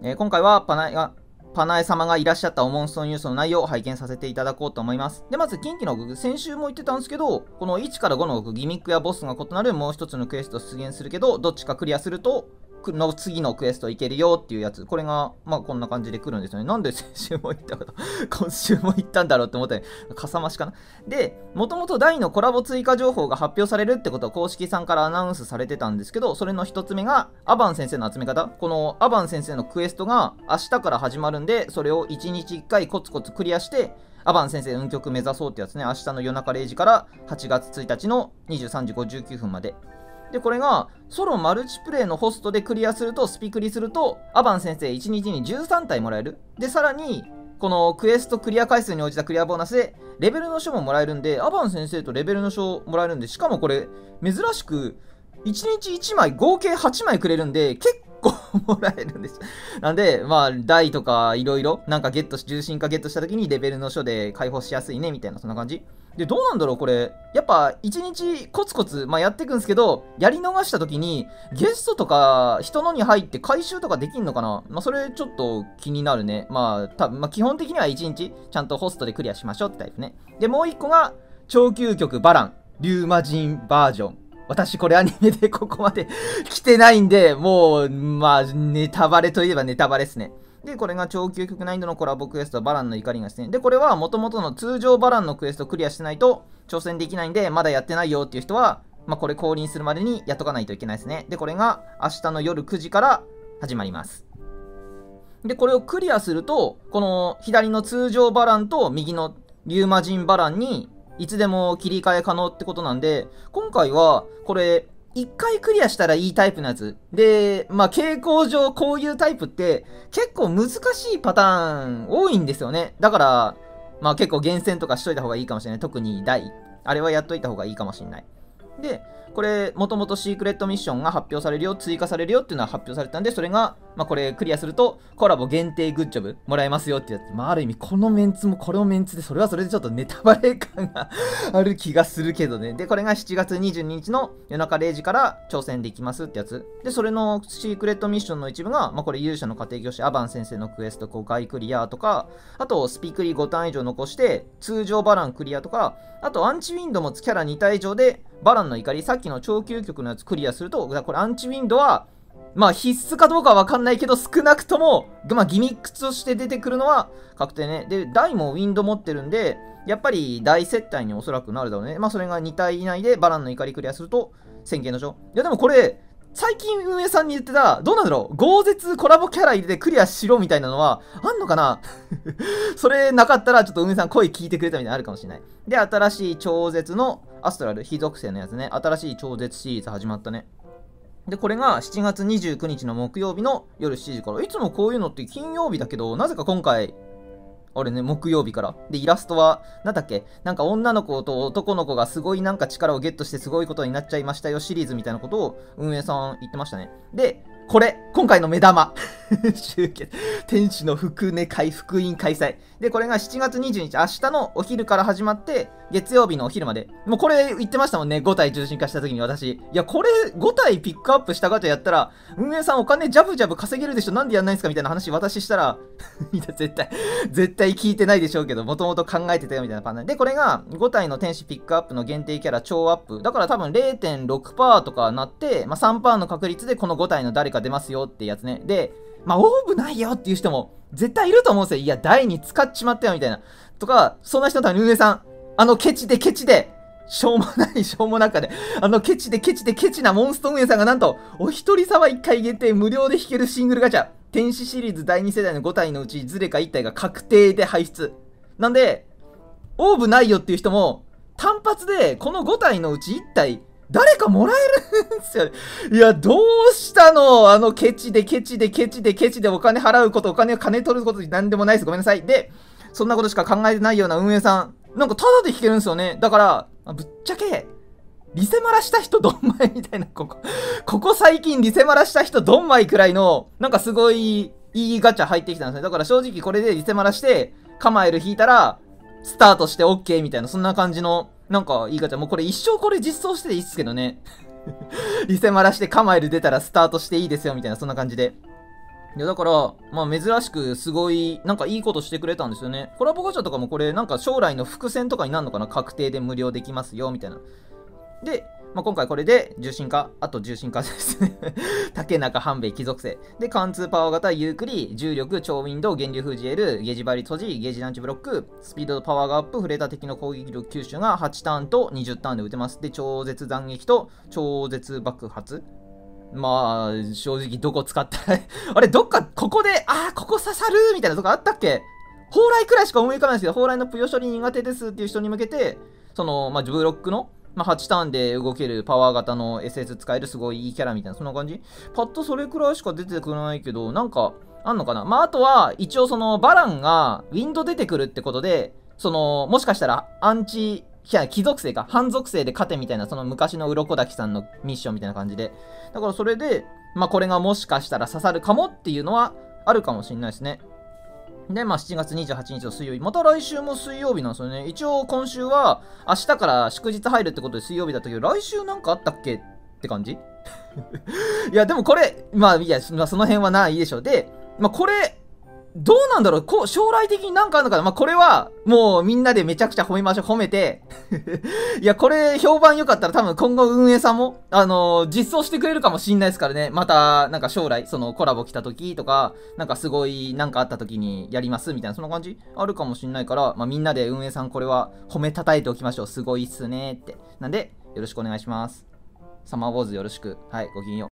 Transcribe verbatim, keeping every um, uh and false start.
えー、今回はパナエが、パナエ様がいらっしゃったオモンストニュースの内容を拝見させていただこうと思います。で、まず、近畿の極、先週も言ってたんですけど、このいちからごの極、ギミックやボスが異なるもう一つのクエストを出現するけど、どっちかクリアすると、の次のクエストいけるよっていうやつ。これが、まあこんな感じで来るんですよね。なんで先週も言ったこと、今週も言ったんだろうって思ったよ。かさ増しかな。で、もともと大のコラボ追加情報が発表されるってことを公式さんからアナウンスされてたんですけど、それの一つ目が、アバン先生の集め方。このアバン先生のクエストが明日から始まるんで、それをいちにちいっかいコツコツクリアして、アバン先生運極目指そうってやつね。明日の夜中れいじからはちがつついたちのにじゅうさんじごじゅうきゅうふんまで。で、これが、ソロマルチプレイのホストでクリアすると、スピクリすると、アバン先生いちにちにじゅうさんたいもらえる。で、さらに、このクエストクリア回数に応じたクリアボーナスで、レベルの書ももらえるんで、アバン先生とレベルの書もらえるんで、しかもこれ、珍しく、いちにちいちまい、合計はちまいくれるんで、結構もらえるんです。なんで、まあ、台とかいろいろ、なんかゲットし、重心化ゲットした時にレベルの書で解放しやすいね、みたいな、そんな感じ。で、どうなんだろうこれ。やっぱ、いちにちコツコツ、まあ、やっていくんですけど、やり逃した時に、ゲストとか、人のに入って回収とかできんのかな。まあ、それちょっと気になるね。まあ、たまあ、基本的にはいちにち、ちゃんとホストでクリアしましょうってタイプね。で、もういっこが、超究極バラン、リューマジンバージョン。私これアニメでここまで来てないんで、もう、まあ、ネタバレといえばネタバレですね。で、これが超究極難易度のコラボクエスト、バランの怒りが出現。で、これは元々の通常バランのクエストクリアしてないと挑戦できないんで、まだやってないよっていう人は、まあ、これ降臨するまでにやっとかないといけないですね。で、これが明日の夜くじから始まります。で、これをクリアすると、この左の通常バランと右のリューマジンバランにいつでも切り替え可能ってことなんで、今回はこれ、一回クリアしたらいいタイプのやつ。で、まあ、傾向上こういうタイプって結構難しいパターン多いんですよね。だから、まあ結構厳選とかしといた方がいいかもしれない。特に大。あれはやっといた方がいいかもしれない。で、これ、もともとシークレットミッションが発表されるよ、追加されるよっていうのは発表されたんで、それが、まあこれクリアすると、コラボ限定グッジョブもらえますよってやつ。まあある意味、このメンツもこれをメンツで、それはそれでちょっとネタバレ感がある気がするけどね。で、これがしちがつにじゅうににちの夜中れいじから挑戦できますってやつ。で、それのシークレットミッションの一部が、まあこれ勇者の家庭教師アバン先生のクエストごかいクリアとか、あとスピクリごターン以上残して、通常バランクリアとか、あとアンチウィンドもキャラにたい以上で、バランの怒り、さっきの超究極のやつクリアすると、これアンチウィンドは、まあ必須かどうかはわかんないけど、少なくとも、まあギミックとして出てくるのは確定ね。で、大もウィンド持ってるんで、やっぱり大接待におそらくなるだろうね。まあそれがにたい以内でバランの怒りクリアすると、宣言の書。いやでもこれ、最近運営さんに言ってた、どうなんだろう豪絶コラボキャラ入れてクリアしろみたいなのは、あんのかなそれなかったら、ちょっと運営さん声聞いてくれたみたいなのあるかもしれない。で、新しい超絶のアストラル、非属性のやつね。新しい超絶シリーズ始まったね。で、これがしちがつにじゅうくにちの木曜日の夜しちじから。いつもこういうのって金曜日だけど、なぜか今回、あれね、木曜日から。で、イラストは、なんだっけなんか女の子と男の子がすごいなんか力をゲットしてすごいことになっちゃいましたよシリーズみたいなことを運営さん言ってましたね。で、これ、今回の目玉。集結。天使の福音会、福音開催。で、これがしちがつにじゅうにち、明日のお昼から始まって、月曜日のお昼まで。もうこれ言ってましたもんね。ごたい重心化した時に私。いや、これごたいピックアップしたガチャやったら、運営さんお金ジャブジャブ稼げるでしょなんでやんないんすかみたいな話私したら、いや、絶対、絶対聞いてないでしょうけど、もともと考えてたよみたいなパターンで。これがごたいの天使ピックアップの限定キャラ超アップ。だから多分 れいてんろくパーセント とかなって、まあ、さんパーセント の確率でこのごたいの誰か出ますよってやつね。で、まあ、オーブないよっていう人も絶対いると思うんですよ。いや、台に使っちまったよみたいな。とか、そんな人のために運営さん、あのケチでケチで、しょうもないしょうもなかで、あのケチでケチでケチなモンスト運営さんがなんと、お一人様いっかい限定無料で引けるシングルガチャ、天使シリーズだいに世代のごたいのうち、ずれかいったいが確定で排出。なんで、オーブないよっていう人も、単発でこのごたいのうちいったい、誰かもらえるんですよ。いや、どうしたのあのケチでケチでケチでケチでお金払うこと、お金を金取ることに何でもないです。ごめんなさい。で、そんなことしか考えてないような運営さん、なんかタダで引けるんですよね。だから、ぶっちゃけ、リセマラした人ドンマイみたいな、ここ、ここ最近リセマラした人ドンマイくらいの、なんかすごいいいガチャ入ってきたんですね。だから正直これでリセマラして、カマエル引いたら、スタートして OK みたいな、そんな感じの、なんかいいガチャ。もうこれ一生これ実装していいっすけどね。リセマラしてカマエル出たらスタートしていいですよみたいな、そんな感じで。 いやだから、まあ珍しくすごい、なんかいいことしてくれたんですよね。コラボガチャとかもこれ、なんか将来の伏線とかになるのかな、確定で無料できますよ、みたいな。で、まあ、今回これで重心化、あと重心化ですね。竹中半兵衛貴族性。で、貫通パワー型、ゆっくり、重力、超ウィンドウ、源流封じ L、ゲージバリ閉じ、ゲージランチブロック、スピードとパワーがアップ、触れた敵の攻撃力吸収がはちターンとにじゅうターンで打てます。で、超絶斬撃と超絶爆発。まあ、正直どこ使ったらあれ、どっか、ここで、あー、ここ刺さるみたいなとこあったっけ？蓬莱くらいしか思い浮かばないんですけど、蓬莱のぷよ処理苦手ですっていう人に向けて、その、まあ、ブロックの、まあ、はちターンで動けるパワー型の エスエス 使えるすごいいいキャラみたいな、そんな感じ？パッとそれくらいしか出てくれないけど、なんか、あんのかな？まあ、あとは、一応その、バランが、ウィンド出てくるってことで、その、もしかしたら、アンチ、いや、貴族性か。反属性で勝てみたいな、その昔の鱗滝さんのミッションみたいな感じで。だからそれで、まあこれがもしかしたら刺さるかもっていうのはあるかもしれないですね。で、まあしちがつにじゅうはちにちの水曜日。また来週も水曜日なんですよね。一応今週は明日から祝日入るってことで水曜日だったけど、来週なんかあったっけって感じいや、でもこれ、まあいや、まあ、その辺はないでしょ。で、まあこれ、どうなんだろう、こう、将来的になんかあるのかな。まあ、これは、もうみんなでめちゃくちゃ褒めましょう。褒めて。いや、これ評判良かったら多分今後運営さんも、あのー、実装してくれるかもしんないですからね。また、なんか将来、そのコラボ来た時とか、なんかすごい、なんかあった時にやりますみたいな、そんな感じあるかもしんないから、まあ、みんなで運営さんこれは褒めたたえておきましょう。すごいっすねって。なんで、よろしくお願いします。サマーウォーズよろしく。はい、ごきげんよう。